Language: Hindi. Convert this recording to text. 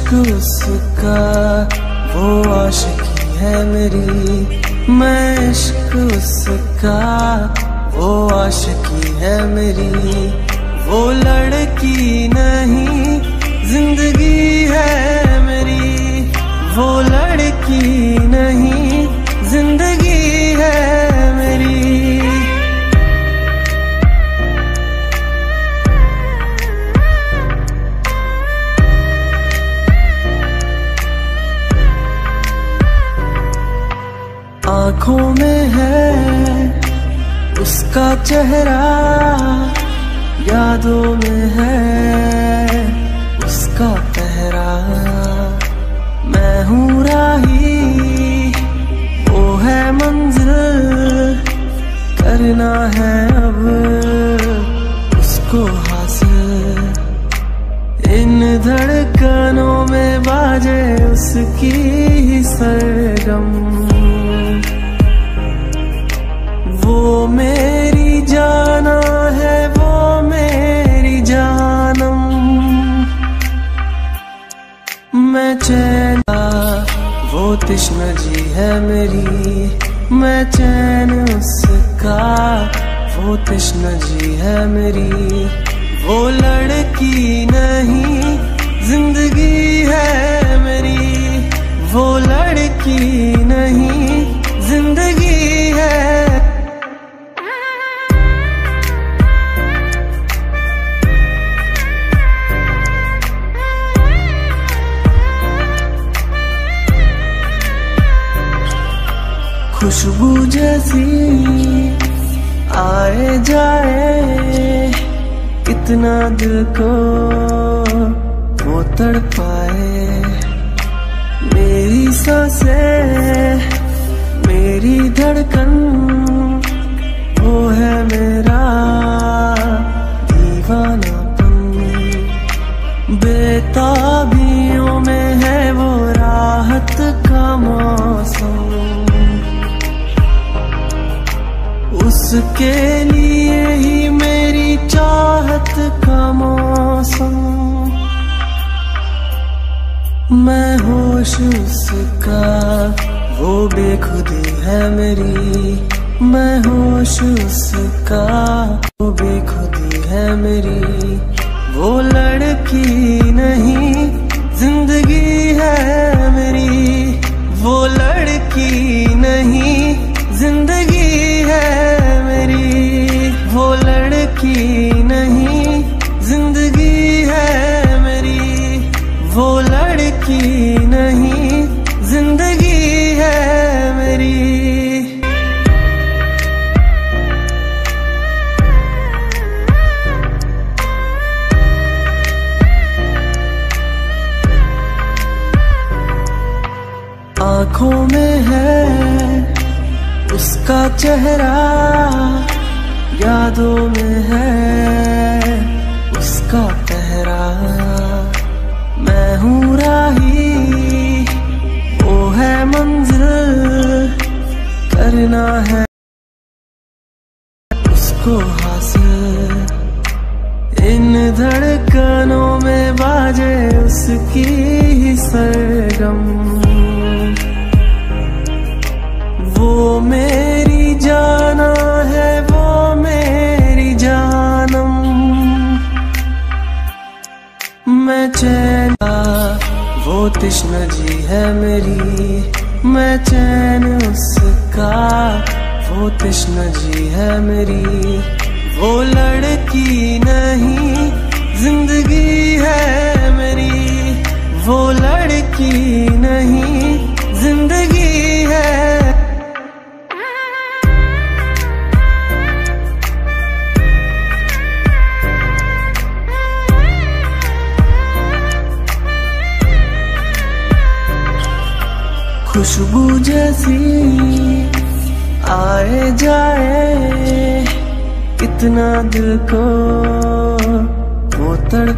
उसका वो आशिकी है मेरी, मैं इश्क उसका वो आशिकी है मेरी। वो लड़की नहीं जिंदगी है मेरी, वो लड़की नहीं जिंदगी है मेरी। आँखों में है उसका चेहरा, यादों में है उसका पहरा। मैं हूँ राही वो है मंजिल, करना है अब उसको हासिल। इन धड़कनों में बाजे उसकी ही सरगम, वो मेरी जाना है वो मेरी जानम। मैं चैन वो तृष्णा जी है मेरी, मैं चैन उसका वो तृष्णा जी है मेरी। वो लड़की नहीं जिंदगी है मेरी, वो लड़की नहीं जिंदगी है। खुशबू जैसी आए जाए, कितना दिल को वो तड़पाए। मेरी सांसें मेरी धड़कन, वो है मेरा दीवानापन। बेताबियों में है वो राहत का मौसम, उसके लिए ही मेरी चाहत का मौसम। मैं होश उसका वो बेखुदी है मेरी, मैं होश उसका वो बेखुदी है मेरी। वो लड़की नहीं जिंदगी है मेरी, वो लड़की नहीं जिंदगी है मेरी। वो लड़की नहीं जिंदगी है मेरी, वो लड़की नहीं जिंदगी है मेरी। आँखों में है उसका चेहरा, यादों में है उसका पहरा। मैं हूँ राही वो है मंजिल, करना है उसको हासिल। इन धड़कनों में बाजे उसकी ही सरगम, वो मेरी जाना है वो मेरी जानम। मैं चैन वो तृष्णा जी है मेरी, मैं चैन उसका वो तृष्णा जी है मेरी। वो लड़की नहीं जिंदगी है मेरी, वो लड़की नहीं जिंदगी है। खुशबू जैसी आए जाए, कितना दिल को वो तड़